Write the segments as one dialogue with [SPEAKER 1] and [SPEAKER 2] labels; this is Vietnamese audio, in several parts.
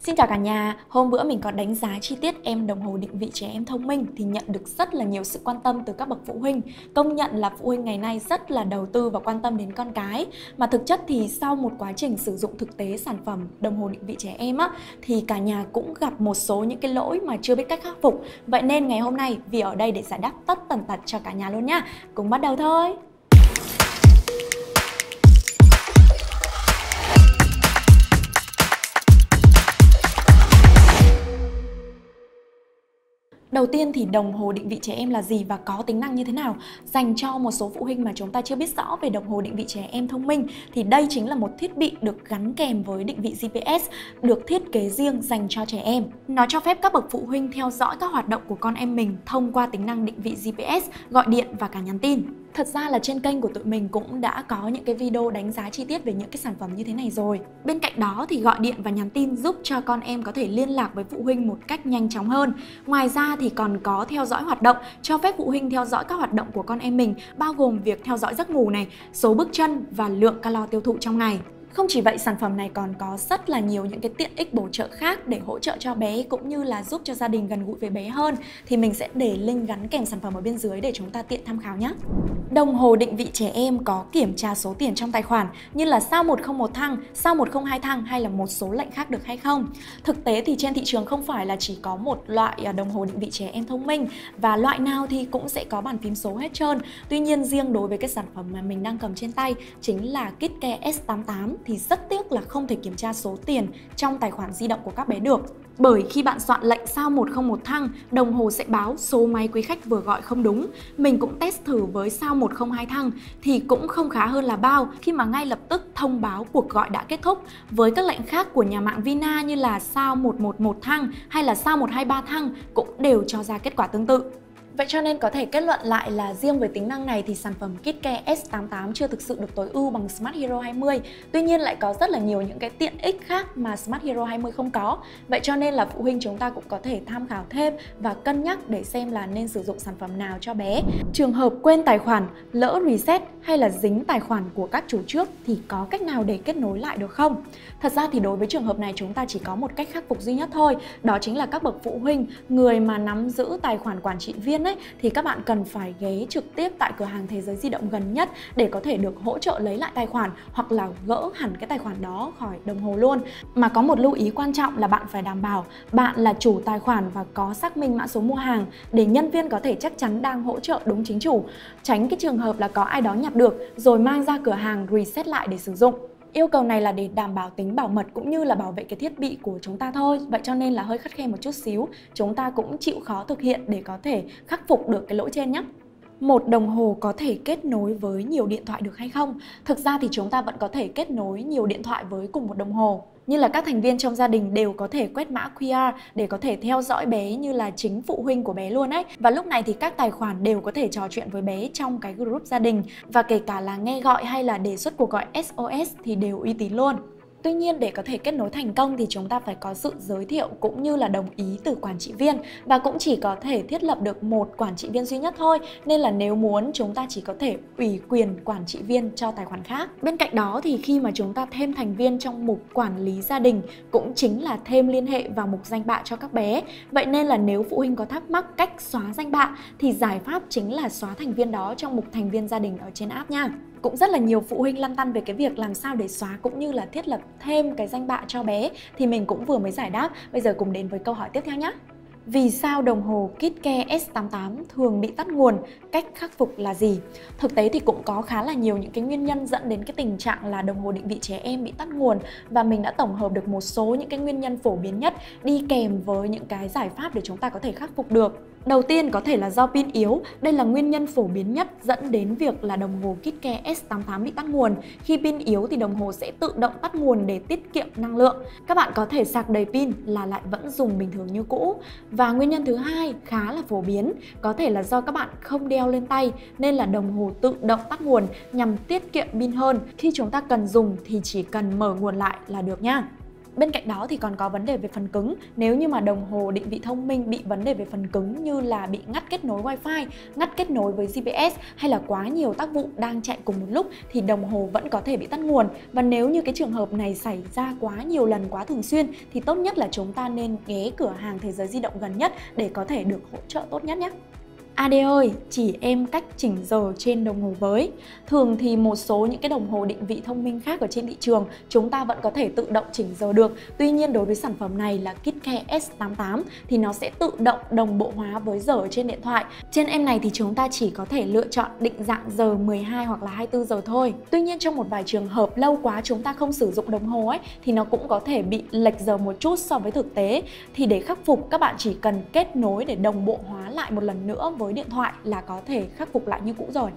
[SPEAKER 1] Xin chào cả nhà, hôm bữa mình có đánh giá chi tiết em đồng hồ định vị trẻ em thông minh thì nhận được rất là nhiều sự quan tâm từ các bậc phụ huynh. Công nhận là phụ huynh ngày nay rất là đầu tư và quan tâm đến con cái. Mà thực chất thì sau một quá trình sử dụng thực tế sản phẩm đồng hồ định vị trẻ em á, thì cả nhà cũng gặp một số những cái lỗi mà chưa biết cách khắc phục. Vậy nên ngày hôm nay Vi ở đây để giải đáp tất tần tật cho cả nhà luôn nhá. Cùng bắt đầu thôi. Đầu tiên thì đồng hồ định vị trẻ em là gì và có tính năng như thế nào? Dành cho một số phụ huynh mà chúng ta chưa biết rõ về đồng hồ định vị trẻ em thông minh thì đây chính là một thiết bị được gắn kèm với định vị GPS, được thiết kế riêng dành cho trẻ em. Nó cho phép các bậc phụ huynh theo dõi các hoạt động của con em mình thông qua tính năng định vị GPS, gọi điện và cả nhắn tin. Thật ra là trên kênh của tụi mình cũng đã có những cái video đánh giá chi tiết về những cái sản phẩm như thế này rồi. Bên cạnh đó thì gọi điện và nhắn tin giúp cho con em có thể liên lạc với phụ huynh một cách nhanh chóng hơn. Ngoài ra thì còn có theo dõi hoạt động, cho phép phụ huynh theo dõi các hoạt động của con em mình, bao gồm việc theo dõi giấc ngủ này, số bước chân và lượng calo tiêu thụ trong ngày. Không chỉ vậy, sản phẩm này còn có rất là nhiều những cái tiện ích bổ trợ khác để hỗ trợ cho bé cũng như là giúp cho gia đình gần gũi với bé hơn. Thì mình sẽ để link gắn kèm sản phẩm ở bên dưới để chúng ta tiện tham khảo nhé. Đồng hồ định vị trẻ em có kiểm tra số tiền trong tài khoản như là sao 101 thăng, sao 102 thăng hay là một số lệnh khác được hay không. Thực tế thì trên thị trường không phải là chỉ có một loại đồng hồ định vị trẻ em thông minh và loại nào thì cũng sẽ có bàn phím số hết trơn. Tuy nhiên riêng đối với cái sản phẩm mà mình đang cầm trên tay chính là KidCare S88 thì rất tiếc là không thể kiểm tra số tiền trong tài khoản di động của các bé được. Bởi khi bạn soạn lệnh sao 101 thăng, đồng hồ sẽ báo số máy quý khách vừa gọi không đúng. Mình cũng test thử với sao 102 thăng thì cũng không khá hơn là bao khi mà ngay lập tức thông báo cuộc gọi đã kết thúc. Với các lệnh khác của nhà mạng Vina như là sao 111 thăng hay là sao 123 thăng cũng đều cho ra kết quả tương tự. Vậy cho nên có thể kết luận lại là riêng với tính năng này thì sản phẩm KidCare S88 chưa thực sự được tối ưu bằng Smart Hero 20. Tuy nhiên lại có rất là nhiều những cái tiện ích khác mà Smart Hero 20 không có. Vậy cho nên là phụ huynh chúng ta cũng có thể tham khảo thêm và cân nhắc để xem là nên sử dụng sản phẩm nào cho bé. Trường hợp quên tài khoản, lỡ reset hay là dính tài khoản của các chủ trước thì có cách nào để kết nối lại được không? Thật ra thì đối với trường hợp này chúng ta chỉ có một cách khắc phục duy nhất thôi. Đó chính là các bậc phụ huynh, người mà nắm giữ tài khoản quản trị viên thì các bạn cần phải ghé trực tiếp tại cửa hàng Thế giới di động gần nhất để có thể được hỗ trợ lấy lại tài khoản hoặc là gỡ hẳn cái tài khoản đó khỏi đồng hồ luôn. Mà có một lưu ý quan trọng là bạn phải đảm bảo bạn là chủ tài khoản và có xác minh mã số mua hàng để nhân viên có thể chắc chắn đang hỗ trợ đúng chính chủ, tránh cái trường hợp là có ai đó nhặt được rồi mang ra cửa hàng reset lại để sử dụng. Yêu cầu này là để đảm bảo tính bảo mật cũng như là bảo vệ cái thiết bị của chúng ta thôi. Vậy cho nên là hơi khắt khe một chút xíu. Chúng ta cũng chịu khó thực hiện để có thể khắc phục được cái lỗi trên nhé. Một đồng hồ có thể kết nối với nhiều điện thoại được hay không? Thực ra thì chúng ta vẫn có thể kết nối nhiều điện thoại với cùng một đồng hồ. Như là các thành viên trong gia đình đều có thể quét mã QR để có thể theo dõi bé như là chính phụ huynh của bé luôn ấy. Và lúc này thì các tài khoản đều có thể trò chuyện với bé trong cái group gia đình. Và kể cả là nghe gọi hay là đề xuất cuộc gọi SOS thì đều uy tín luôn. Tuy nhiên để có thể kết nối thành công thì chúng ta phải có sự giới thiệu cũng như là đồng ý từ quản trị viên và cũng chỉ có thể thiết lập được một quản trị viên duy nhất thôi, nên là nếu muốn chúng ta chỉ có thể ủy quyền quản trị viên cho tài khoản khác. Bên cạnh đó thì khi mà chúng ta thêm thành viên trong mục quản lý gia đình cũng chính là thêm liên hệ vào mục danh bạ cho các bé. Vậy nên là nếu phụ huynh có thắc mắc cách xóa danh bạ thì giải pháp chính là xóa thành viên đó trong mục thành viên gia đình ở trên app nha. Cũng rất là nhiều phụ huynh lăn tăn về cái việc làm sao để xóa cũng như là thiết lập thêm cái danh bạ cho bé thì mình cũng vừa mới giải đáp. Bây giờ cùng đến với câu hỏi tiếp theo nhé. Vì sao đồng hồ KidCare S88 thường bị tắt nguồn? Cách khắc phục là gì? Thực tế thì cũng có khá là nhiều những cái nguyên nhân dẫn đến cái tình trạng là đồng hồ định vị trẻ em bị tắt nguồn và mình đã tổng hợp được một số những cái nguyên nhân phổ biến nhất đi kèm với những cái giải pháp để chúng ta có thể khắc phục được. Đầu tiên có thể là do pin yếu, đây là nguyên nhân phổ biến nhất dẫn đến việc là đồng hồ KidCare S88 bị tắt nguồn. Khi pin yếu thì đồng hồ sẽ tự động tắt nguồn để tiết kiệm năng lượng. Các bạn có thể sạc đầy pin là lại vẫn dùng bình thường như cũ. Và nguyên nhân thứ hai khá là phổ biến, có thể là do các bạn không đeo lên tay nên là đồng hồ tự động tắt nguồn nhằm tiết kiệm pin hơn. Khi chúng ta cần dùng thì chỉ cần mở nguồn lại là được nha. Bên cạnh đó thì còn có vấn đề về phần cứng. Nếu như mà đồng hồ định vị thông minh bị vấn đề về phần cứng như là bị ngắt kết nối Wi-Fi, ngắt kết nối với GPS hay là quá nhiều tác vụ đang chạy cùng một lúc thì đồng hồ vẫn có thể bị tắt nguồn. Và nếu như cái trường hợp này xảy ra quá nhiều lần, quá thường xuyên thì tốt nhất là chúng ta nên ghé cửa hàng Thế Giới Di động gần nhất để có thể được hỗ trợ tốt nhất nhé. AD ơi, chỉ em cách chỉnh giờ trên đồng hồ với. Thường thì một số những cái đồng hồ định vị thông minh khác ở trên thị trường chúng ta vẫn có thể tự động chỉnh giờ được. Tuy nhiên đối với sản phẩm này là KitKare S88 thì nó sẽ tự động đồng bộ hóa với giờ ở trên điện thoại. Trên em này thì chúng ta chỉ có thể lựa chọn định dạng giờ 12 hoặc là 24 giờ thôi. Tuy nhiên trong một vài trường hợp lâu quá chúng ta không sử dụng đồng hồ ấy thì nó cũng có thể bị lệch giờ một chút so với thực tế. Thì để khắc phục các bạn chỉ cần kết nối để đồng bộ hóa lại một lần nữa với điện thoại là có thể khắc phục lại như cũ rồi.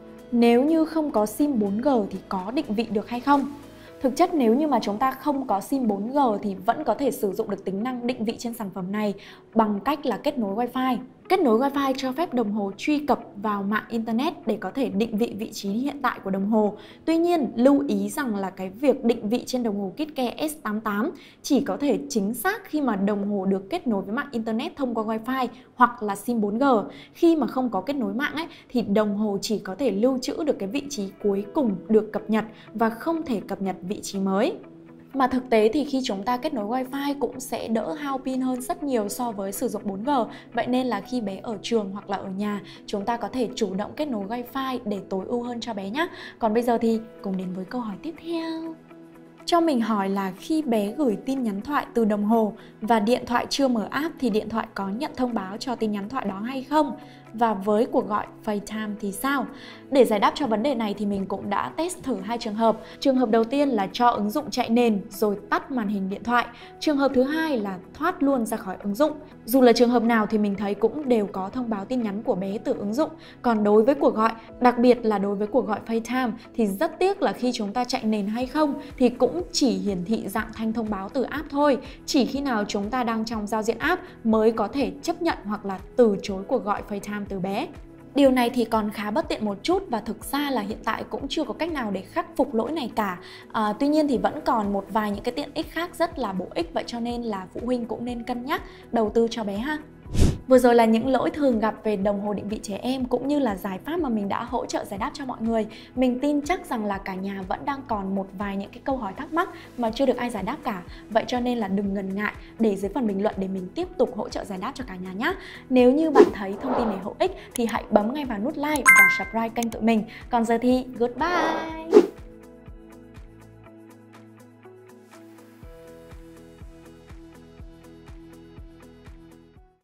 [SPEAKER 1] Nếu như không có sim 4G thì có định vị được hay không? Thực chất nếu như mà chúng ta không có sim 4G thì vẫn có thể sử dụng được tính năng định vị trên sản phẩm này bằng cách là kết nối Wi-Fi. Kết nối Wi-Fi cho phép đồng hồ truy cập vào mạng Internet để có thể định vị vị trí hiện tại của đồng hồ. Tuy nhiên, lưu ý rằng là cái việc định vị trên đồng hồ KitKare S88 chỉ có thể chính xác khi mà đồng hồ được kết nối với mạng Internet thông qua Wi-Fi hoặc là sim 4G. Khi mà không có kết nối mạng ấy, thì đồng hồ chỉ có thể lưu trữ được cái vị trí cuối cùng được cập nhật và không thể cập nhật vị trí mới. Mà thực tế thì khi chúng ta kết nối Wi-Fi cũng sẽ đỡ hao pin hơn rất nhiều so với sử dụng 4G. Vậy nên là khi bé ở trường hoặc là ở nhà, chúng ta có thể chủ động kết nối Wi-Fi để tối ưu hơn cho bé nhé. Còn bây giờ thì cùng đến với câu hỏi tiếp theo. Cho mình hỏi là khi bé gửi tin nhắn thoại từ đồng hồ và điện thoại chưa mở app thì điện thoại có nhận thông báo cho tin nhắn thoại đó hay không? Và với cuộc gọi FaceTime thì sao? Để giải đáp cho vấn đề này thì mình cũng đã test thử hai trường hợp. Trường hợp đầu tiên là cho ứng dụng chạy nền rồi tắt màn hình điện thoại. Trường hợp thứ hai là thoát luôn ra khỏi ứng dụng. Dù là trường hợp nào thì mình thấy cũng đều có thông báo tin nhắn của bé từ ứng dụng. Còn đối với cuộc gọi, đặc biệt là đối với cuộc gọi FaceTime thì rất tiếc là khi chúng ta chạy nền hay không thì cũng chỉ hiển thị dạng thanh thông báo từ app thôi. Chỉ khi nào chúng ta đang trong giao diện app mới có thể chấp nhận hoặc là từ chối cuộc gọi FaceTime từ bé. Điều này thì còn khá bất tiện một chút và thực ra là hiện tại cũng chưa có cách nào để khắc phục lỗi này cả. Tuy nhiên thì vẫn còn một vài những cái tiện ích khác rất là bổ ích, vậy cho nên là phụ huynh cũng nên cân nhắc đầu tư cho bé ha. Vừa rồi là những lỗi thường gặp về đồng hồ định vị trẻ em cũng như là giải pháp mà mình đã hỗ trợ giải đáp cho mọi người. Mình tin chắc rằng là cả nhà vẫn đang còn một vài những cái câu hỏi thắc mắc mà chưa được ai giải đáp cả. Vậy cho nên là đừng ngần ngại để dưới phần bình luận để mình tiếp tục hỗ trợ giải đáp cho cả nhà nhé. Nếu như bạn thấy thông tin này hữu ích thì hãy bấm ngay vào nút like và subscribe kênh tụi mình. Còn giờ thì goodbye!